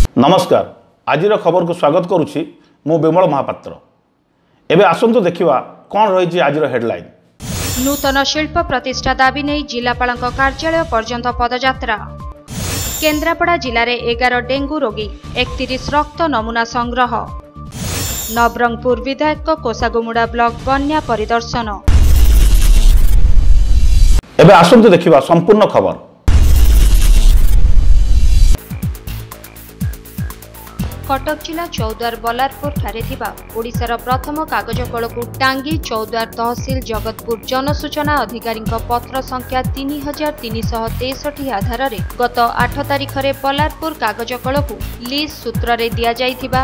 नमस्कार आज खबर को स्वागत करुच्ची मु विमल महापात्र। एबे आसंतु देखिबा कौन रही आज हेडलाइन। नूतन शिल्प प्रतिष्ठा दाबी नहीं जिलापाल कार्यालय पर्यंत पदयात्रा। केन्द्रापड़ा जिले में 11 डेंगू रोगी 31 रक्त नमूना संग्रह। नवरंगपुर विधायक कोसागुमुड़ा ब्लॉक बन्या परिदर्शन। एबे आसंतु देखिबा संपूर्ण खबर। कटक जिला चौद्वार बलारपुर ठारे थिबा ओडिशार प्रथम कागज कल को टांगी चौद्वार तहसिल जगतपुर जनसूचना अधिकारी पत्र संख्या 3363 आधार रे गत 8 तारिख रे बलारपुर कागज कल को लीज सूत्र रे दिया जाइथिबा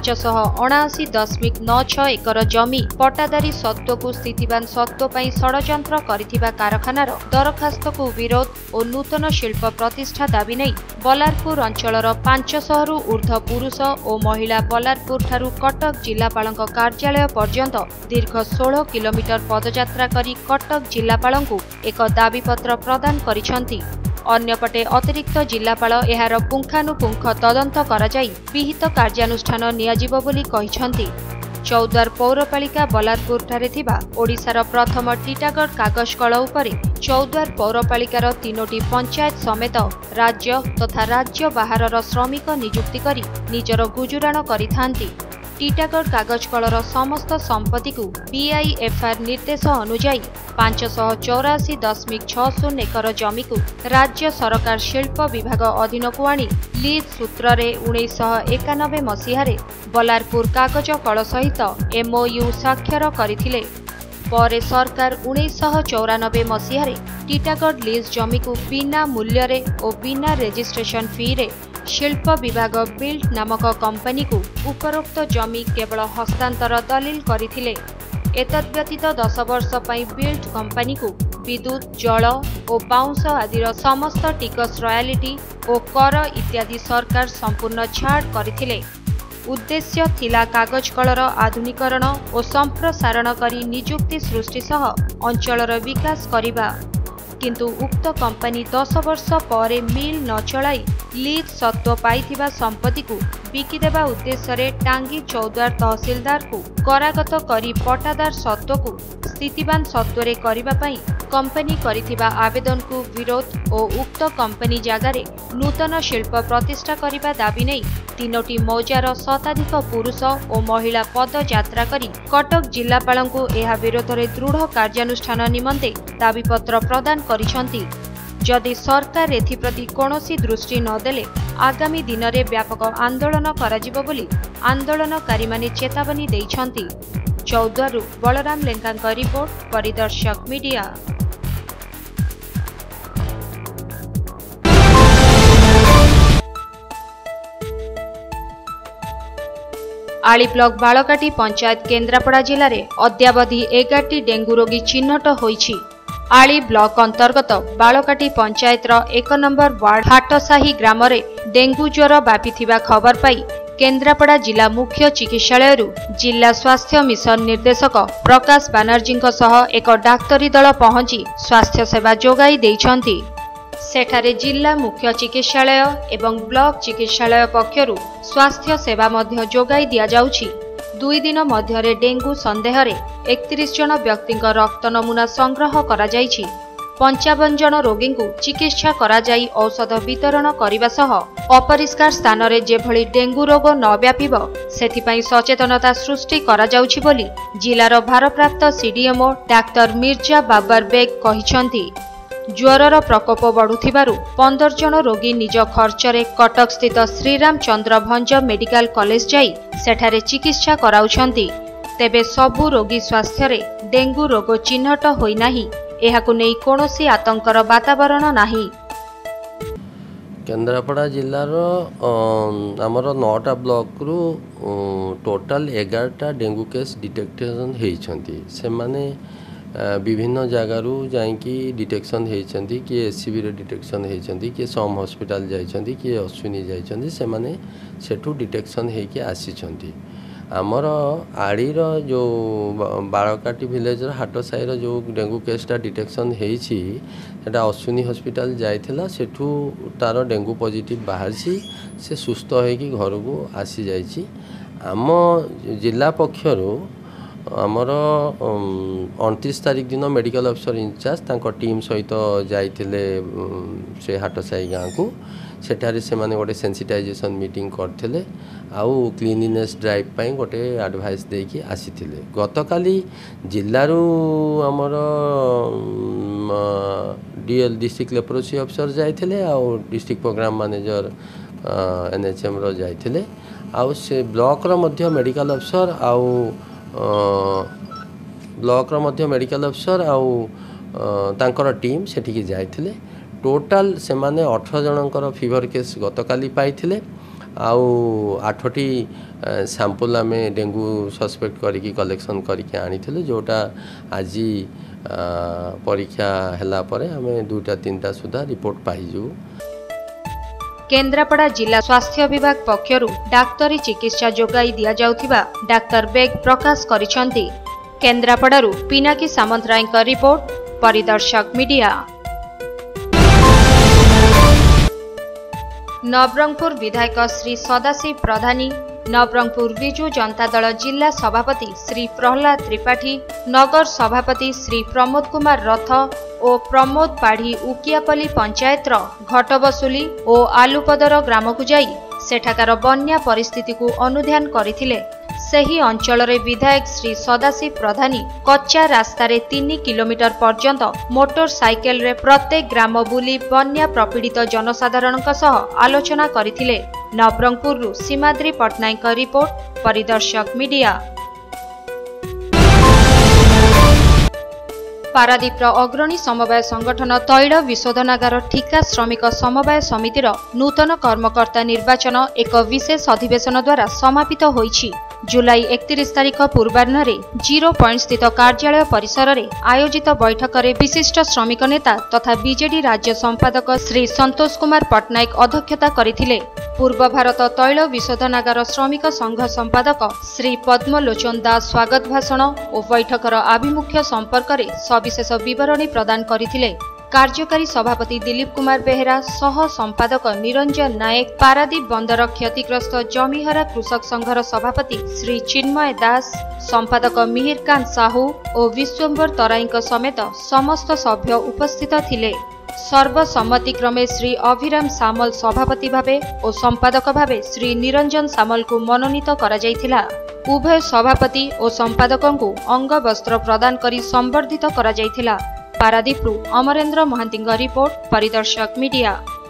579.96 एकर जमी पट्टादारी सत्व को स्थितिवान सत्व पई षडयंत्र करिथिबा कारखानार दरखास्त को विरोध और नूतन शिल्प प्रतिष्ठा दाबी नहीं बलारपुर अंचलर 500 रु ऊर्ध्व पुरुष और महिला बलारपुर ठारू कटक जिलापाल कार्यालय पर्यंत दीर्घ 16 किलोमीटर पदयात्रा करी कटक जिलापाल एक दाबीपत्र प्रदान करिसेंती। अन्यपटे अतिरिक्त जिलापाल एहार पुंखानुपुंख तदंत कराई विहित कार्यानुष्ठान नियाजिबो बोली कहिसेंती। चौद्वार पौरपालिका बलारपुर ठारे थिबा ओडिशार प्रथम टीटागढ़ कागज कल उपरे चौद्वार पौरपालिकार 3टी पंचायत समेत राज्य तथा राज्य बाहरर श्रमिक नियुक्ति करी निजर गुजुराण करिथांती। टीटागढ़ कागज कलर समस्त संपत्ति को बीआईएफआर निर्देश अनुजाई 584.60 एकर जमी को राज्य सरकार शिल्प विभाग अधीन को आनी लीज सूत्र रे 1991 मसीहारे बलारपुर कागज कल सहित एमओयू स्वाक्षर करथिले। पर सरकार 1994 मसीहारे टीटागढ़ लीज जमी को बिना मूल्य रे और बिना रेजिस्ट्रेशन फी रे शिल्प विभाग बिल्ड नामक कंपनी को उपरोक्त जमी केवल हस्तांतर दलील करथिले। एतद्व्यतीत 10 वर्ष पई बिल्ड कंपनी को विद्युत जल और बाउंस आदिर समस्त टिकस रॉयल्टी और कर इत्यादि सरकार संपूर्ण छाड़ करथिले। उद्देश्य थिला कागज कलर आधुनिकरण और संप्रसारण करी नियुक्ति सृष्टि सह अंचलर विकास करिबा। किंतु उक्त कंपनी 10 वर्ष पर मिल न चलाई लीज सत्व पाइथिबा संपत्ति को बिकिदेबा उद्देश्य रे टांगी चौद्वार तहसीलदार को करागत करी पट्टादार सत्व को स्थितिवान सत्व रे करिबा पई कंपनी करिथिबा आवेदन को विरोध और उक्त कंपनी जगारे नूतन शिल्प प्रतिष्ठा करिबा दाबी नहीं 3टी मौजार शताधिक पुरुष और महिला पदयात्रा करी कटक जिलापाल को एहा विरोध रे दृढ़ कार्यानुष्ठान निमंते दाबीपत्र प्रदान करिसेंती। जदि सरकार एथिप्रति कौनसी दृष्टि नदेले आगामी दिन में व्यापक आंदोलन कराजिबो बोली आंदोलनकारी माने चेतावनी दैछंती। चौद्वारु Balaram Lenka report परिदर्शक media. Aali block Balakati panchayat Kendrapara जिले में अद्यावधि 11टी डेंगू रोगी चिन्हट होईछि। आली ब्लॉक अंतर्गत बालकाटी पंचायत 1 नंबर वार्ड हाटसाही ग्राम रे डेंगू ज्वर व्यापिथिबा खबर पाई केन्द्रापड़ा जिला मुख्य चिकित्सालय जिला स्वास्थ्य मिशन निर्देशक प्रकाश बानर्जी सह एक डाक्तरी दल पहुंची स्वास्थ्य सेवा जोगाई देइछंती। सेठारे जिला मुख्य चिकित्सालय एवं ब्लॉक चिकित्सालय पक्षरु स्वास्थ्य सेवा मध्य जोगाई दिया जाउछि। 2 दिन मध्य डेंगू संदेह रे 31 जन व्यक्ति रक्त नमूना संग्रह करा जाइछि। 55 जन रोगी को चिकित्सा करा जाई औषध वितरण करने सह अपरिष्कार स्थान रे जेभली डेंगू रोग न व्यापिब सेथिपाई सचेतनता सृष्टि करा जाउछि बोली जिलार भारप्राप्त सीडीएमओ डाक्टर मिर्जा बाबर बेग कहिसंती। ज्वरर प्रकोप बढ़ुथिबारु 15 जन रोगी निज खर्चरे कटक स्थित श्रीरामचंद्र भंज मेडिकल कॉलेज जाई सेठारे चिकित्सा कराउछंती। तेबे सबु रोगी स्वास्थ्य रे डेंगू रोग चिन्हट होई नाही एहाकु नै कोनोसी आतंकर वातावरण नाही। केन्द्रापड़ा जिलार आमर 9टा ब्लॉक रु टोटाल 11टा डेंगू केस डिटेक्शन होइछंती। से माने विभिन्न जगारू जाइकी डिटेक्शन होइछंती किए एससीबी रे डिटेक्शन होइछंती किए सम हॉस्पिटल जाइछंती किए अश्विनी जाइछंती से माने सेठू डिटेक्शन हेकी आसीछंती। आमर आड़ीर जो बाड़काटी विलेज हाट साईर जो डेंगू केसटा डिटेक्शन होता अश्विनी हॉस्पिटल जाइथिला सेठू तार डेंगू पॉजिटिव बाहरी से सुस्थ होगी घर को आसी जाइछि। आम जिला पक्षर आमर 29 तारिख दिन मेडिकल ऑफिसर इंचार्ज तांको टीम सहित जाइथिले से हाटसाई गाँव को सेठारे से माने गोटे सेंसिटाइजेशन मीटिंग करथिले आउ क्लीनिनेस ड्राइव पाई गोटे एडवाइस देकी आसीथिले। गतकाली जिल्लारू आमर डीएल डिस्ट्रिक्ट लेप्रोसी ऑफिसर जाइथिले आउ डिस्ट्रिक्ट प्रोग्राम मैनेजर एनएचएम रो जाइथिले आउ से ब्लॉक रो मध्य मेडिकल ऑफिसर आउ ब्लॉक रो मध्य मेडिकल ऑफिसर आउ तांकर टीम सेठिकी जाइथिले। टोटाल से माने 18 जनकर फीवर केस गतकाली पाइथिले आउ 8टी सैंपल आम डेंगू सस्पेक्ट करिकी कलेक्शन करके आनी जोटा आज परीक्षा हैला परे आमे 2-3टा सुधा रिपोर्ट पाइजु। केन्द्रापड़ा जिला स्वास्थ्य विभाग पक्षरु डाक्तरी चिकित्सा जोगाई दिया जाउथिबा डाक्टर बेग प्रकाश करिसंती। केन्द्रापड़ारू पिनाकी सामंतराय का रिपोर्ट, परिदर्शक मीडिया। नवरंगपुर विधायक श्री सदाशिव प्रधानी, नवरंगपुर विजु जनता दल जिला सभापति श्री प्रहलाद त्रिपाठी, नगर सभापति श्री प्रमोद कुमार रथ और प्रमोद पाढ़ी उकियापल्ली पंचायत घटबसुली और आलुपदर ग्राम को जाई सेठाकार बन्या परिस्थिति को अनुध्यान करथिले। सही अंचल रे विधायक श्री सदाशिव प्रधानी कच्चा रास्ता रे 3 किलोमीटर पर्यंत मोटरसाइकेल रे प्रत्येक ग्राम बुली बन्या प्रपीड़ित जनसाधारण सह आलोचना करथिले। नवरंगपुर सीमाद्री पटनायक का रिपोर्ट, परिदर्शक मीडिया। पारादीपर अग्रणी समवाय संगठन तैल विशोधनागार ठिका श्रमिक समवाय समितिर नूतन कर्मकर्ता निर्वाचन एक विशेष अधिवेशन द्वारा समापित होईछि। जुलाई 31 तारिख पूर्वाह्न 0 पॉइंट स्थित कार्यालय परिसर में आयोजित बैठक में विशिष्ट श्रमिक नेता तथा बीजेडी राज्य संपादक श्री संतोष कुमार पटनायक अध्यक्षता करथिले। पूर्व भारत तैल विशोधनागार श्रमिक संघ संपादक श्री पद्मलोचन दास स्वागत भाषण और बैठकर आभिमुख्य संपर्क में सविशेष विवरणी प्रदान करथिले। कार्यकारी सभापति दिलीप कुमार बेहेरा, सह संपादक निरंजन नायक, पारादीप बंदर क्षतिग्रस्त जमीहरा कृषक संघर सभापति श्री चिन्मय दास, संपादक मिहिरकांत साहू और विश्वम्बर तराई समेत समस्त सभ्य उपस्थित थिले। सर्वसम्मतिक्रमे श्री अभिराम सामल सभापति भावे और संपादक भावे श्री निरंजन सामल को मनोनीत करा जायथिला। उभय सभापति और संपादकों को अंग वस्त्र प्रदान करी संबर्धित करा जायथिला। पारादीपरू अमरेन्द्र महांती रिपोर्ट, परिदर्शक मीडिया।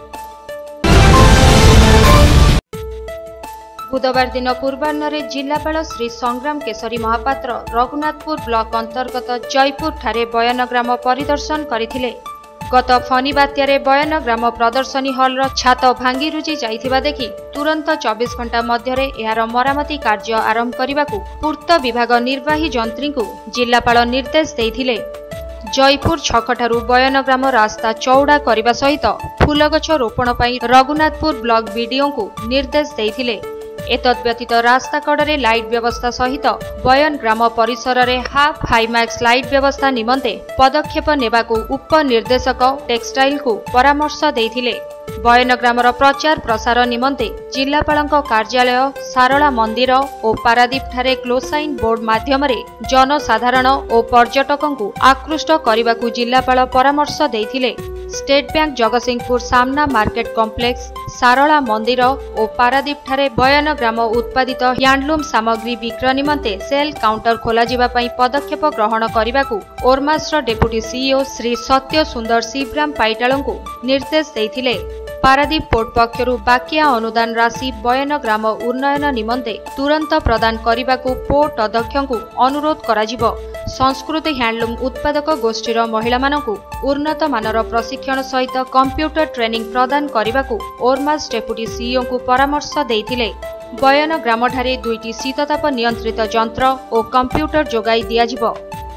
बुधवार दिन पूर्वाह्न जिलापाल श्री संग्राम केशरी महापात्र रघुनाथपुर ब्लॉक अंतर्गत जयपुर ठारे बयान ग्राम परिदर्शन करथिले। गत फनी बात्यारे बयान ग्राम प्रदर्शनी हॉल छात भांगी रुजी जाइथिबा देखि तुरंत 24 घंटा मध्यरे एहार मरामती कार्य आरंभ करने पूर्त विभाग निर्वाही जंत्री को जिलापाल निर्देश देइथिले। जयपुर छकठारू बयान ग्राम रास्ता चौड़ा करने सहित फूलगछ रोपण पर रघुनाथपुर ब्लॉक बीडीओ को निर्देश देइथिले। एतद्व्यतीत रास्ता कड़े लाइट व्यवस्था सहित बयान ग्राम परिसर में हाफ हाईमैक्स लाइट व्यवस्था निमंते पदक्षेप नेबाकू उपनिर्देशक टेक्सटाइल को परामर्श देइथिले। बयान ग्रामर प्रचार प्रसार निमंते जिलापालଙ୍କ कार्यालय, सारला मंदिर और पारादीप ठारे क्लोसाइन बोर्ड माध्यम जनसाधारण और पर्यटकों को आकृष्ट करने जिलापाल परामर्श देइथिले। स्टेट बैंक जगतसिंहपुर सामना मार्केट कॉम्प्लेक्स, सारला मंदिर और पारादीप ठारे बयान ग्राम उत्पादित हैंडलूम सामग्री विक्रय निमंते सेल काउंटर खोला जिबा पई पदक्षेप ग्रहण करने ओरमास्र डेप्यूटी सीईओ श्री सत्य सुंदर शिवराम पाइटाल को निर्देश देइथिले। पारादीप पोर्ट पक्षरु बाकिया अनुदान राशि बयान ग्राम उन्नयन निमंते तुरंत प्रदान करने पोर्ट अध्यक्ष को अनुरोध कराजिबो। संस्कृति हैंडलूम उत्पादक गोष्ठीर महिला मानकु उन्नत मानर प्रशिक्षण सहित कंप्यूटर ट्रेनिंग प्रदान करने ओरमास डेप्यूटी सीईओ को परामर्श देइथिले। बयान ग्राम ठारे 2टी शीतताप नियंत्रित यंत्र और कंप्यूटर जोगाई दियाजिबो।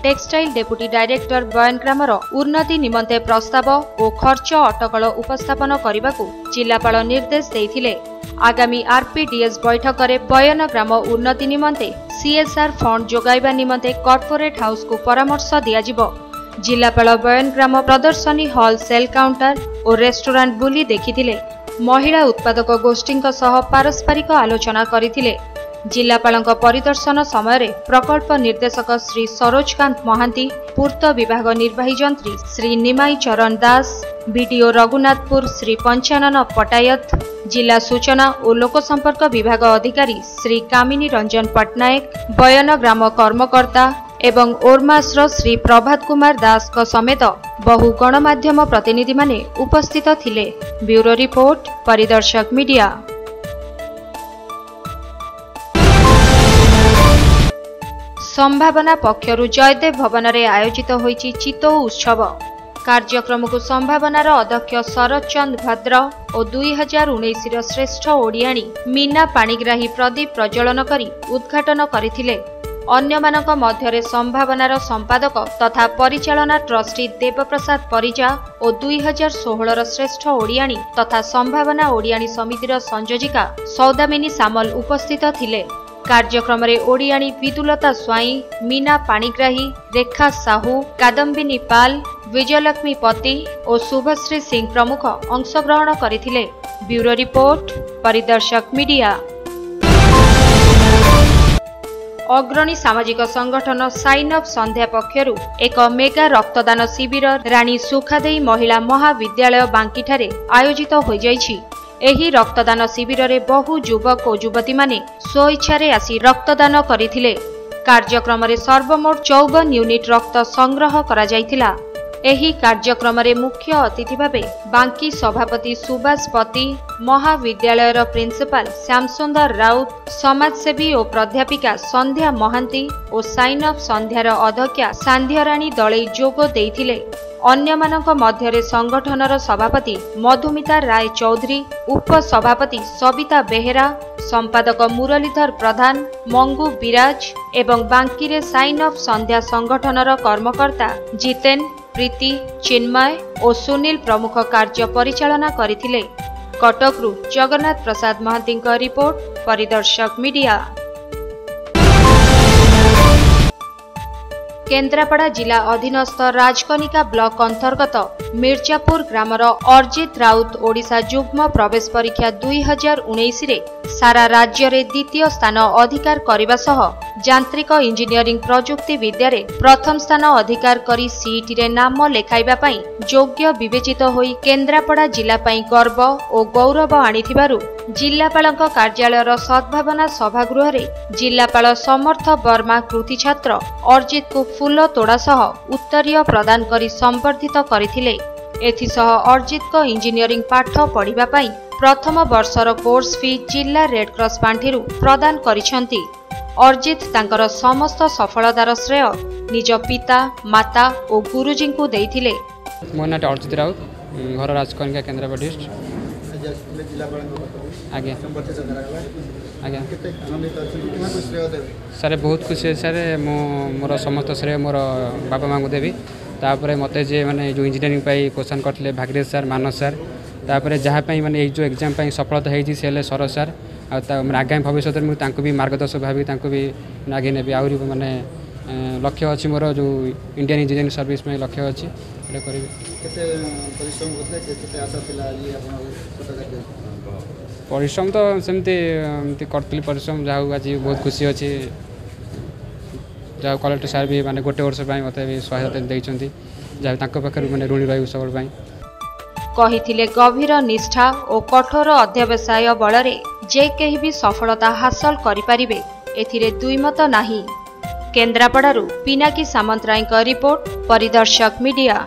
टेक्सटाइल डेपुटी डायरेक्टर बयनग्रामर उन्नति निमंते प्रस्ताव और खर्च अटकल उपस्थापन करने को जिलापाल निर्देश देइथिले। आगामी आरपीडीएस बैठक में बयनग्राम उन्नति निमंते सीएसआर फंड जोगाइबा निमंते कॉर्पोरेट हाउस को परामर्श दियाजिबो। जिलापाल बयनग्राम प्रदर्शनी हॉल सेल काउंटर और रेस्टोरेंट बुली देखिथिले। महिला उत्पादक गोष्ठी सह पारस्परिक आलोचना करथिले। जिलापालଙ୍କ परिदर्शन समय प्रकल्प निर्देशक श्री सरोजकांत महांती, पूर्त विभाग निर्वाही जंत्री श्री निमाई चरण दास, बीडीओ रघुनाथपुर श्री पंचानन पटायत, जिला सूचना और लोकसंपर्क विभाग अधिकारी श्री कामिनी रंजन पट्टनायक, बयनग्राम कर्मकर्ता एवं ओरमास्र श्री प्रभात कुमार दास को समेत बहु गणमाध्यम प्रतिनिधि माने उपस्थित थिले। Bureau report, परिदर्शक media. संभावना पक्षरु जयदेव भवन में आयोजित होईची चितौ उत्सव। कार्यक्रम को संभावनार अध्यक्ष शरद चंद भद्र और 2019 श्रेष्ठ ओडियाणी मीना पाणिग्राही प्रदीप प्रज्वलन करी उद्घाटन करथिले। अन्यमानक मध्यरे संभावनार संपादक तथा परिचालना ट्रस्टी देवप्रसाद परिजा और 2016 श्रेष्ठ ओडियाणी तथा संभावना ओडियाणी समितिर संयोजिका सौदामिनी सामल उपस्थित थिले। कार्यक्रम में ओडियाणी विदुलता स्वाई, मीना पाणिग्राही, रेखा साहू, कादम्बिनी पाल, विजयलक्ष्मी पति और शुभश्री सिंह प्रमुख अंशग्रहण करथिले। Bureau report, परिदर्शक media. अग्रणी सामाजिक संगठन साइन अप संध्या पक्षरु एक मेगा रक्तदान शिविर रानी सुखादेई महिला महाविद्यालय बांकीठारे आयोजित हो जाइछि। एही रक्तदान शिविर रे बहु युवक और युवती माने स्वेच्छारे आसी रक्तदान करथिले। कार्यक्रम रे सर्वमोट 54 यूनिट रक्त संग्रह करा जायतिला। एही कार्यक्रम रे मुख्य अतिथि भावे बांकी सभापति सुभाष पति, महाविद्यालयर प्रिंसिपाल श्यामसुंदर राउत, समाजसेवी और प्राध्यापिका संध्या महांती और साइन अप संध्यार अध्यक्षा सांध्यराणी दलई जोग देइथिले। अन्यमानक मध्यरे संगठनर सभापति मधुमिता राय चौधरी, उपसभापति सविता बेहेरा, संपादक मुरलीधर प्रधान, मंगू विराज एवं बांकीरे साइन अप संध्या संगठनर कर्मकर्ता जितेन, प्रीति, चिन्मय और सुनील प्रमुख कार्य परिचालना करथिले। कटकरू जगन्नाथ प्रसाद महांती रिपोर्ट, परिदर्शक मीडिया। केन्द्रापड़ा जिला अधीनस्थ राजकनिका ब्लॉक अंतर्गत मिर्जापुर ग्रामर अर्जित राउत ओडिशा युग्म प्रवेश परीक्षा 2019 रे सारा राज्य रे द्वितीय स्थान अधिकार करिबा सह यांत्रिक इंजीनियरिंग प्रजुक्ति विद्या रे प्रथम स्थान अधिकार करी सीईटी रे नाम लेखाइबा पई योग्य विवेचित होई केन्द्रापड़ा जिला पई गर्व और गौरव आनिथिबारु जिलापालक कार्यालयर सद्भावना सभागृह रे जिलापाल समर्थ वर्मा कृति छात्र अर्जित को फूल तोड़ा सह उत्तरीय प्रदान करी संबर्धित करथिले। एथिसह अर्जित को इंजीनियरिंग पाठ पढ़िबा पई प्रथम वर्षर कोर्स फी जिला रेड क्रॉस पांठिरु प्रदान करिसंती। अर्जित तांकर समस्त सफलतार श्रेय निज पिता, माता और गुरुजी को देइथिले। मो नाम अर्जित राउत, घर राजकनिका केन्द्रापड़ा डिस्ट्रिक्ट। आज्ञा आज्ञा सर बहुत खुशी है सर। मोर समस्त श्रेय मोर बापा माँ को देवी। तापर मत जे मैंने जो इंजीनियरिंग पाई क्वेश्चन करते भाग्येश सर, मानस सर, तापर जहाँ मैंने जो एग्जाम पाई सफलता होती से सर सर आगामी भविष्य में भी मार्गदर्शक भाव भी आगे नेबी। आहरी माने लक्ष्य अच्छी मोर जो इंडियन इंजीनियरिंग सर्विस में लक्ष्य अच्छी परिश्रम तो सेमती करती परिश्रम जहाँ आज बहुत खुशी अच्छी। जहाँ कलेक्टर सार भी माने गोटे वर्ष मत भी सहायता देते जहाँ पाखे मैंने ऋणी रही सब कहिथिले। गभीर निष्ठा और कठोर अध्यवसाय बलरे जे केही भी सफलता हासिल करिपारिबे एथिरे दुईमत नाही। केन्द्रापड़ारू पिनाकी सामंतराय का रिपोर्ट, परिदर्शक मीडिया।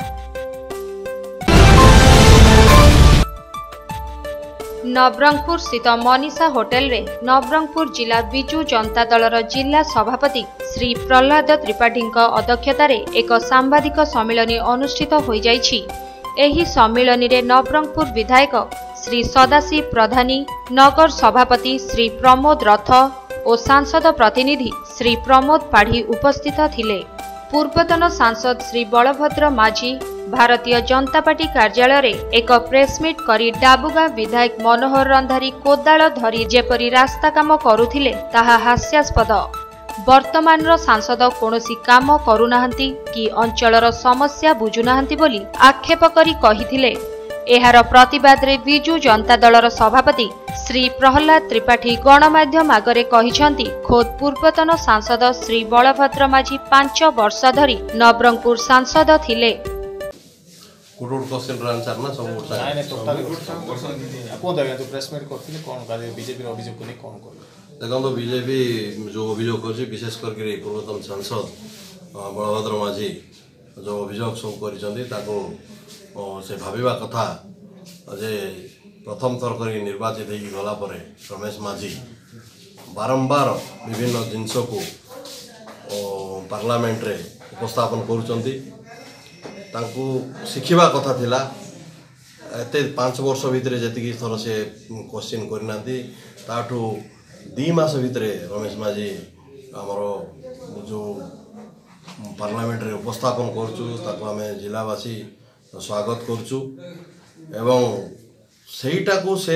नवरंगपुर स्थित मनीषा होटेल रे नवरंगपुर जिला बिजु जनता दलर जिला सभापति श्री प्रहलाद त्रिपाठी अध्यक्षतार एक सांबादिक सम्मेलन अनुष्ठित हो जाइछि। एही सम्मेलन रे नवरंगपुर विधायक श्री सदाशिव प्रधानी, नगर सभापति श्री प्रमोद रथ और सांसद प्रतिनिधि श्री प्रमोद पाढ़ी उपस्थित थिले। ପୂର୍ବତନ ସାଂସଦ ଶ୍ରୀ ବଳଭଦ୍ର ମାଝୀ ଭାରତୀୟ ଜନତା ପାର୍ଟି କାର୍ଯ୍ୟାଳୟରେ ଏକ ପ୍ରେସମିଟ୍ କରି ଡାବୁଗାଁ ବିଧାୟକ ମନୋହର ରନ୍ଧାରୀ କୋଦାଳ ଧରି ଯେପରି ରାସ୍ତା କାମ କରୁଥିଲେ ତାହା ହାସ୍ୟାସ୍ପଦ। ବର୍ତ୍ତମାନର ସାଂସଦ କୌଣସି କାମ କରୁନାହାନ୍ତି କି ଅଞ୍ଚଳର ସମସ୍ୟା ବୁଝୁନାହାନ୍ତି ବୋଲି ଆକ୍ଷେପ କରି କହିଥିଲେ। ଏହାର ପ୍ରତିବାଦରେ ବିଜୁ ଜନତା ଦଳର ସଭାପତି ଶ୍ରୀ ପ୍ରହଲ୍ଲାଦ ତ୍ରିପାଠୀ ଗଣମାଧ୍ୟମ ଆଗରେ କହିଛନ୍ତି, ଖୋଦ୍ ପୂର୍ବତନ ସାଂସଦ ଶ୍ରୀ ବଳଭଦ୍ର ମାଝୀ 5 ବର୍ଷ ଧରି ନବରଙ୍ଗପୁର ସାଂସଦ ଥିଲେ। देखो बीजेपी जो अभियोग कर विशेष करके पूर्वतन सांसद बलभद्र माझी जो अभियोग सब कर भाविबा कथा जे प्रथम थर कर निर्वाचित गला पर रमेश माझी बारंबार विभिन्न जिनस को पार्लियामेंट रे उपस्थापन करुचंती तांकू शिखिबा कथा थिला एते 5 वर्ष भितर जति थर से क्वेश्चन करना ताठू 2 मास भितर रमेश माझी आमर जो पार्लियामेंट रे उपस्थापन करचु ताको आमे जिलावासी स्वागत करचु एवं सेटा को से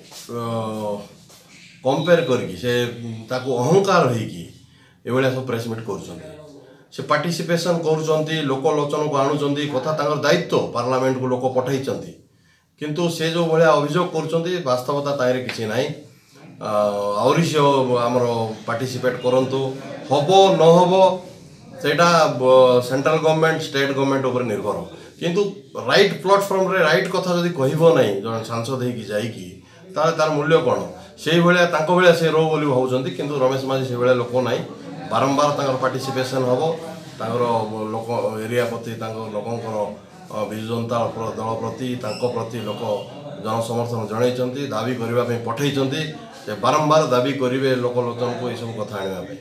कंपेयर करकी से ताको अहंकार होईकी एवढा सब प्रेस मीट करूचंती से पार्टिसिपेशन करूचंती लोकलोचन को आणुचंती कथा तांगर दायित्व पार्लियामेंट को लोक पठाइचंती किंतु से जो भलिया अभियोग करूचंती वास्तवता ताइरे किछि नाही आउरी से आमर पार्टिसिपेट करंतु हबो न हबो सेटा सेंट्रल गवर्नमेंट स्टेट गवर्नमेंट ऊपर निर्भर किंतु राइट प्लेटफॉर्म रे राइट कथा जदि कहबो नाही जन सांसद हे की जाई की तार मूल्य कोन सेही भलिया तांको भलिया से रो बोली भाउचंती किंतु रमेश माझी से भलिया लोक नाही बारंबार तांकर पार्टिसिपेशन हबो तांकर लोक एरिया प्रति तांकर लोकंकर विजु जनता दल प्रति तांको प्रति लोक जन समर्थन जणाइचंती दाबी करबा पे पठाइचंती से बारंबार दाबी करिवे लोकलोचन को ए सब कथा आनिबा पे।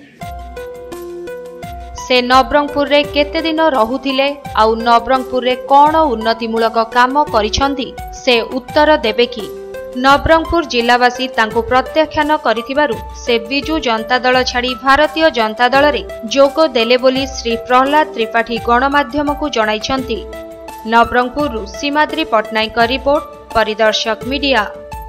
से नवरंगपुर रे केते दिन रहुथिले आउ नवरंगपुर रे कोन उन्नतिमूलक काम करिसंती से उत्तर देबे की नवरंगपुर जिलावासी तांको प्रत्याख्यान करिथिबारु से बिजु जनता दल छाड़ी भारतीय जनता दल रे जोग देले बोली श्री प्रहल्लाद त्रिपाठी गणमाध्यम को जणाइछंती। नवरंगपुर सीमाद्री पटनायक का रिपोर्ट, परिदर्शक मीडिया।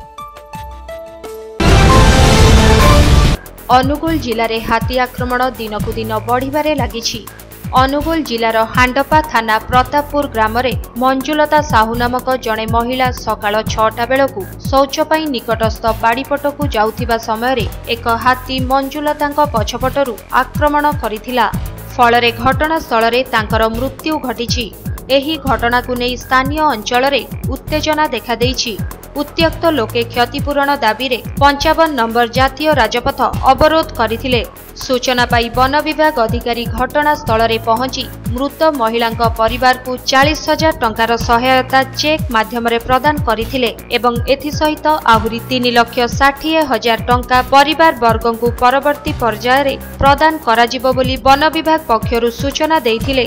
अनुगुल जिले में हाथी आक्रमण दिनकु दिन बढ़िबारे लागिछि। अनुगुल जिलार हांडपा थाना प्रतापपुर ग्राम रे मंजुलता साहू नामक जड़े महिला सकाळ 6टा बेलकु शौच पाई निकटस्थ बाड़ीपटकु जाउथिबा समय एक हाथी मंजुलतांक पछपटरु आक्रमण करिथिला। फलरे घटनास्थल रे तांकर मृत्यु घटिछि। एही घटना को नहीं स्थानीय अंचल रे उत्तेजना देखा देइछि। उत्त्यक्त लोके क्षतिपूरण दाबी रे 55 नंबर जातीय राजपथ अवरोध करथिले। सूचना पाई वन विभाग अधिकारी घटनास्थल रे पहुंची मृत महिलांक परिवार को 40,000 टंकार सहायता चेक माध्यम रे प्रदान करथिले एवं एथि सहित आहुरी 3,60,000 टंका परिवार वर्ग को परवर्ती पर्याय रे प्रदान कराजिबो बोली वन विभाग पक्षरु सूचना देइथिले।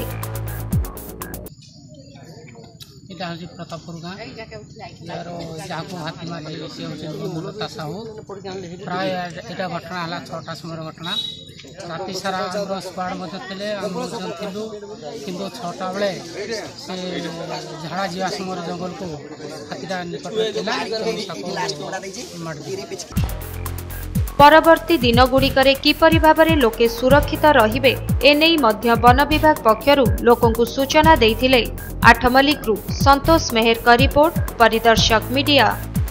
प्रतापपुर गाँव यार जहाँ को हाथी मारे सी हूँ मंजुलता साहू प्राय यहाँ घटना है 6टा समय घटना राति सारा स्क्वाड थे कि 6टा बेले से झाड़ा जा समय जंगल को हाथीटा निकट परवर्ती दिन गुड़िकरे किपरि भाबरे लोके सुरक्षित रहिबे एनेई मध्य वन विभाग पक्षरु लोकंकु सूचना देइथिले। आठमल्लिकरु संतोष मेहर का रिपोर्ट, परिदर्शक मीडिया।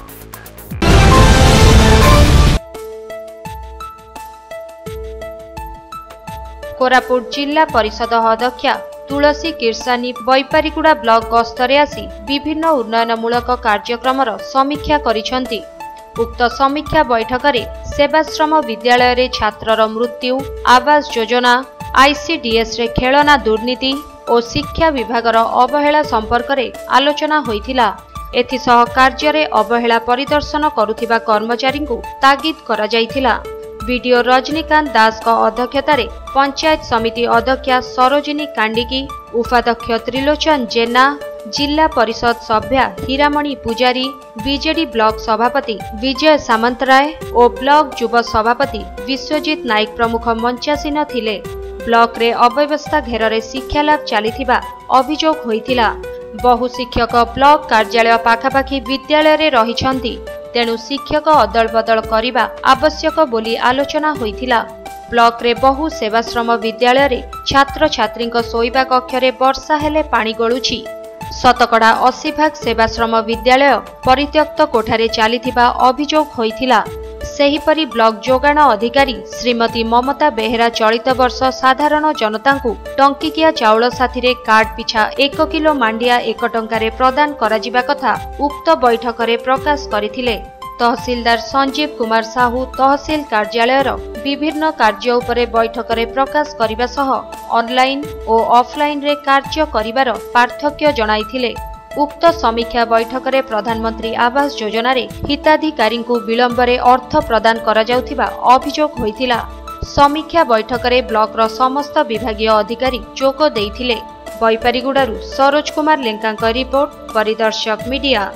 कोरापुट जिला परिषद अध्यक्षा तुलसी किरसानी बैपारीगुड़ा ब्लॉक गस्तरे आसी विभिन्न उन्नयनमूलक कार्यक्रमर समीक्षा करिसंती। उक्त समीक्षा बैठक रे सेवाश्रम विद्यालय रे छात्रर मृत्यु, आवास योजना, आईसीडीएस रे खेलना दुर्नीति और शिक्षा विभागर अवहेला संपर्क रे आलोचना होइथिला। एथिसह कार्य रे अवहेला परिदर्शन करुथिबा कर्मचारी को तागिद करा जाइथिला। वीडियो रजनीकांत दास का अध्यक्षता रे पंचायत समिति अध्यक्षा सरोजिनी कांडिकी, उपाध्यक्ष त्रिलोचन जेना, जिला परिषद सभ्या हीरामणि पुजारी, बीजेडी ब्लॉक सभापति विजय सामंतराय और ब्लॉक युव सभापति विश्वजीत नायक प्रमुख मंचासीन थिले। ब्लॉक रे अव्यवस्था घेर शिक्षा लाभ चलीथिबा अभियोग होइथिला। बहु शिक्षक ब्लॉक कार्यालय पाखापाखी विद्यालय रे रहिछंती, तेणु शिक्षक अदल बदल करिबा आवश्यक बोली आलोचना होइथिला। ब्लॉक रे बहु सेवाश्रम विद्यालय रे छात्र छात्री शोइबा कक्ष रे वर्षा हेले पानी गळुछि। शतकड़ा 80 भाग सेवाश्रम विद्यालय परित्यक्त कोठारे चलीथिबा अभियोग होइथिला। सेहीपरि ब्लॉक जोगाण अधिकारी श्रीमती ममता बेहेरा चलित वर्ष साधारण जनतांकु टंकिकिया चाउल साथिरे कार्ड पिछा 1 किलो मांडिया 1 टंकारे प्रदान कराजिबा कथा उक्त बैठकरे प्रकाश करिथिले। तहसीलदार संजीव कुमार साहू तहसील कार्यालयर विभिन्न कार्य उपरे बैठकरे प्रकाश करिबा सह ऑनलाइन और ऑफलाइन रे कार्य करिबार पार्थक्य जणाइथिले। उक्त समीक्षा बैठकरे प्रधानमंत्री आवास योजना रे हिताधिकारी विलंबरे अर्थ प्रदान करा जाउथिबा अभियोग होइथिला। समीक्षा बैठकरे ब्लॉक रो समस्त विभागीय अधिकारी जोग देइथिले। बैपारीगुडारू सरोज कुमार लेंका रिपोर्ट, परिदर्शक मीडिया।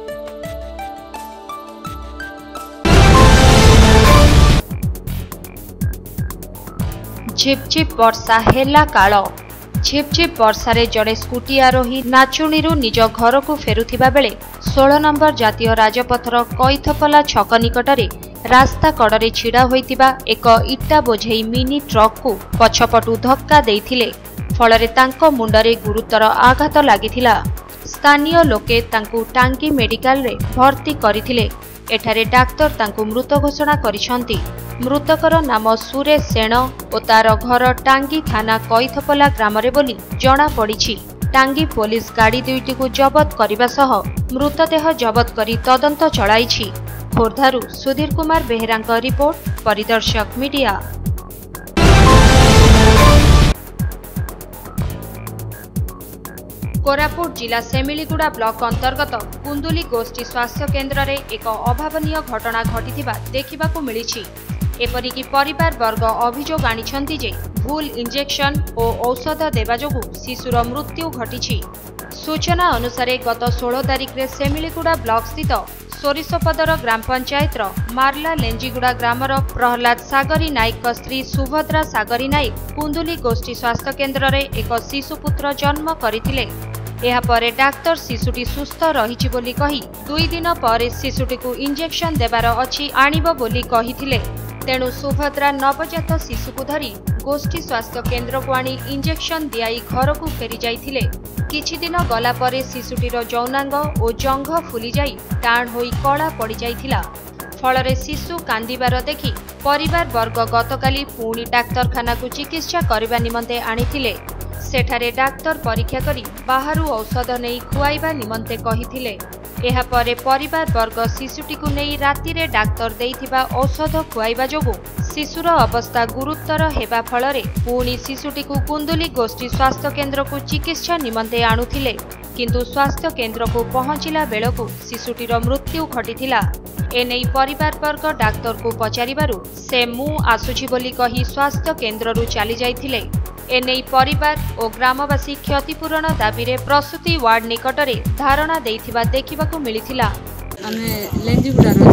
झिपझिप वर्षा हेला काल। झिपझिप वर्षारे जड़े स्कूटी आरोही नाचुणीरू निज घर को फेरुथिबा बेले 16 नंबर जातीय राजपथर कैथपला छक निकटरे रास्ता कड़े छिड़ा होइतिबा एक इटा बोझेई मिनी ट्रक को पछपटू धक्का देइथिले। फलरे तांको मुंडरे गुरुतर आघात लागिथिला। स्थानीय लोके तांकू टांगी मेडिकल रे भर्ती करिथिले। एठारे डाक्तर तांकू मृत घोषणा करिसंती। मृतकर नाम सुरेश सेन और तार घर टांगी थाना कैथपला ग्राम रे बोली जना पड़िछि। टांगी पुलिस गाड़ी दुईटी को जबत करिबा सह मृतदेह जबत करी तदंत चलाइछि। खोर्धारू सुधीर कुमार बेहेरांक रिपोर्ट, परिदर्शक मीडिया। कोरापुट जिला सेमिलीगुड़ा ब्लॉक अंतर्गत कुंदुली गोष्ठी स्वास्थ्य केन्द्र रे एक अभावनीय घटना घटिथिबा देखिबाकू मिलिछि। एपरिकी परिवार वर्ग अभियोग आनिछंती जे भूल इंजेक्शन और औषध देवा जोगु शिशुर मृत्यु घटिछि। सूचना अनुसार गत 16 तारिख रे सेमिलीगुड़ा ब्लॉक स्थित सोरिसपदर ग्राम पंचायत मार्ला लेंजीगुड़ा ग्रामर प्रहलाद सागरी नायक स्त्री सुभद्रा सागरी नायक कुंदुली गोष्ठी स्वास्थ्य केन्द्र रे एक शिशुपुत्र जन्म करथिले। एहा परे डाक्टर शिशुटी सुस्थ रहिछि बोली कही 2 दिन पर शिशुटी को इंजेक्शन देबार अछि आनिबो बोली कहिथिले। तेणु सुभद्रा नवजात शिशु को धरी गोष्ठी स्वास्थ्य केन्द्र को आनी इंजेक्शन दियाई घर को फेरी जाइथिले। किछि दिन गला परे शिशुटीर जौनांग और जंघ फुली जाई टाण होई कला पड़ी जाइथिला। फलरे शिशु कांदिबार देखि परिवार वर्ग गतकाली पुणी डाक्तरखाना को चिकित्सा करबा निमंते आनिथिले। सेठारे डाक्तर परीक्षा करी बाहरु औषध नहीं खुआइबा निमंते कहिथिले। एहा परे परिवार वर्ग शिशुटी को नहीं राति रे डाक्तर देइथिबा औषध खुआइबा जोगु शिशुर अवस्था गुरुतर हेबा फलरे पुणी शिशुटी को कुंदुली गोष्ठी स्वास्थ्य केन्द्र को चिकित्सा निमंते आणुथिले, किंतु स्वास्थ्य केन्द्र को पहुंचिला बेलकु शिशुटीर मृत्यु घटिथिला। एनै परिवार वर्ग डाक्तर को पचारिबारु से मु आसुछि बोली कही स्वास्थ्य केन्द्ररु चली जाइथिले। एनै परिवार और ग्रामवासी क्षतिपूरण दाबी रे प्रसूति वार्ड निकटरे धारणा देइथिबा देखिबाकू मिलिथिला। आमे लेंजीगुड़ा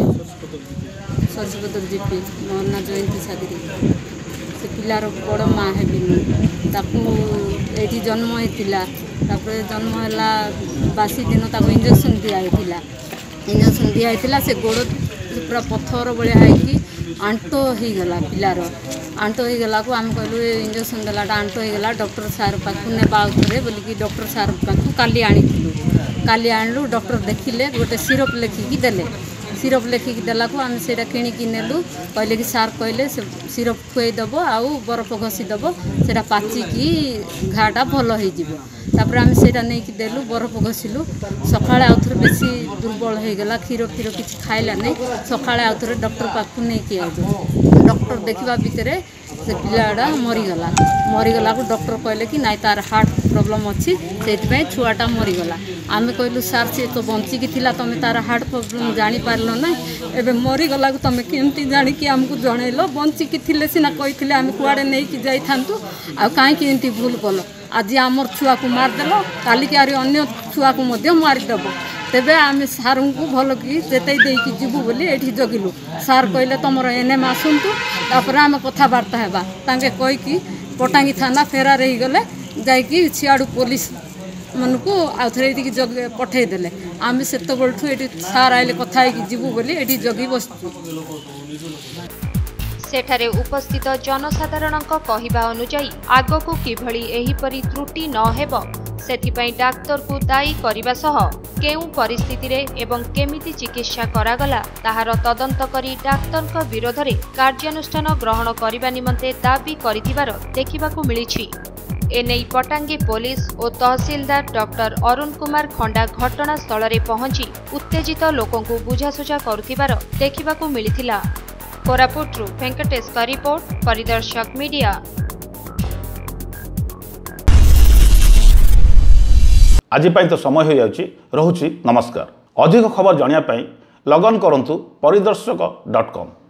सरस्वती जीपी मोहना जयंती सागरी से पिलार बड़ माँ हेबिनु ताकू एठी जन्म होइतिला। तापर जन्म होला बासी दिन ताकू इंजेक्शन दिया होइतिला। इंजेक्शन दिया होइतिला से गोड़ पूरा पत्थर बलिया है आंटो हो गला पिलार आंटो हो गला को आम कहलु इंजेक्शन देलाटा आंटो हो गला डॉक्टर सार पाखु नेबा आउथरे बोलिकी डॉक्टर सार पाखु काली आनिलु डॉक्टर देखिले गोटे सिरप लेखिकी देले। सिरप लेखिकी देला को आम सेटा किणिकी नेलु कहले कि सार कहले से सिरप खुआई दब आउ बरफ घसी दब सेटा पाचिकी घाटा भल हो जिवो। तापर आम सेटा नहीं कि देलु बरफ घसिलु। सकाळे आउथरे बेसी दुर्बल हो गला क्षीर क्षीर किछि खाइला नहीं। सकाळे आउथरे डॉक्टर पाखु नहीं कि आइलो। डॉक्टर देखिबा भितरे से पिलाड़ा मरीगला को डॉक्टर कहले कि नाई तार हार्ट प्रॉब्लम अच्छी से छुआटा मरीगला। आम कहलु सार से तो बंचिकी थिला तमें तार हार्ट प्रॉब्लम जानी पारल ना एबे मरीगला को तमें केमती जानिकी आमको जनइल बंचिकी थिले सिना कहिथिले आम कुआडे नहीं कि जाई थांतु आ काहे कि एंती भूल कल आज आमर छुआ को मारदेल काली के अन्य छुआ को मध्य मारिदेव तेबे आम सार को भल कि जेते देकी जीवु बोली एठी जगिलु। सार कहले तुमर एनएम आसंतु तापर आम कथबार्ता हेबा तांके कहीकि पटांगी थाना फेरार हो गले जाकि सियाड़ू पुलिस मन को आउ थे ये जग पठेदेले आम से ये सार आइले कथा जीवु बोली ये जगी बस सेठारे उपस्थित जनसाधारण कहवा अनुजाई आगकू किभली एहिपरि त्रुटि न हेब सेथिपई डाक्तर को दायी करबा सह केउ परिस्थिति रे एवं केमिति चिकित्सा करागला ताहार तदंत करी डाक्तर विरोध में कार्यानुष्ठान ग्रहण करबा निमंते दाबी करिथिबार देखिबाकू मिलिछि। एने पटांगी पुलिस और तहसीलदार डॉक्टर अरुण कुमार खंडा घटनास्थल में पहुंची उत्तेजित लोकंकु बुझासुझा करुथिबार देखिबाकू मिलिथिला। कोरापुटरू वेंकटेश का रिपोर्ट परिदर्शक मीडिया। आज तो समय हो जाउची रहुची नमस्कार। अधिक खबर जानिया पई लगन करंतु परिदर्शक.com।